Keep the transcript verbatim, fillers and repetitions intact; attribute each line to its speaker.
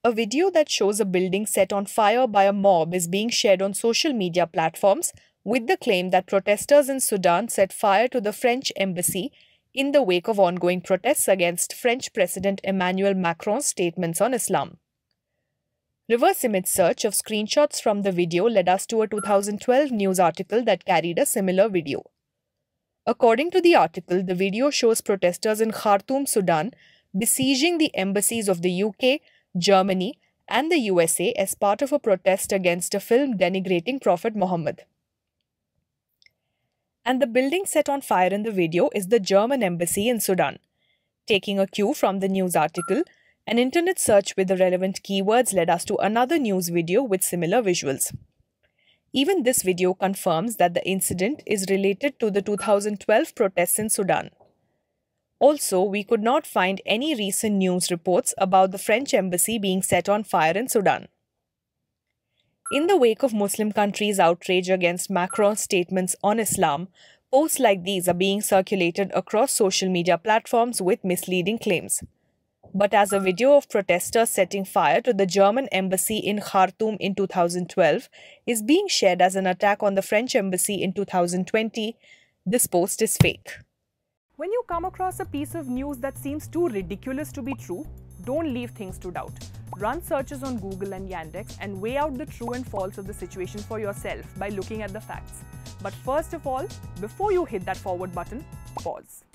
Speaker 1: A video that shows a building set on fire by a mob is being shared on social media platforms with the claim that protesters in Sudan set fire to the French embassy in the wake of ongoing protests against French President Emmanuel Macron's statements on Islam. Reverse image search of screenshots from the video led us to a two thousand twelve news article that carried a similar video. According to the article, the video shows protesters in Khartoum, Sudan, besieging the embassies of the U K, Germany, and the U S A as part of a protest against a film denigrating Prophet Muhammad. And the building set on fire in the video is the German embassy in Sudan. Taking a cue from the news article, an internet search with the relevant keywords led us to another news video with similar visuals. Even this video confirms that the incident is related to the two thousand twelve protests in Sudan. Also, we could not find any recent news reports about the French embassy being set on fire in Sudan. In the wake of Muslim countries' outrage against Macron's statements on Islam, posts like these are being circulated across social media platforms with misleading claims. But as a video of protesters setting fire to the German embassy in Khartoum in two thousand twelve is being shared as an attack on the French embassy in two thousand twenty, this post is fake.
Speaker 2: When you come across a piece of news that seems too ridiculous to be true, don't leave things to doubt. Run searches on Google and Yandex and weigh out the true and false of the situation for yourself by looking at the facts. But first of all, before you hit that forward button, pause.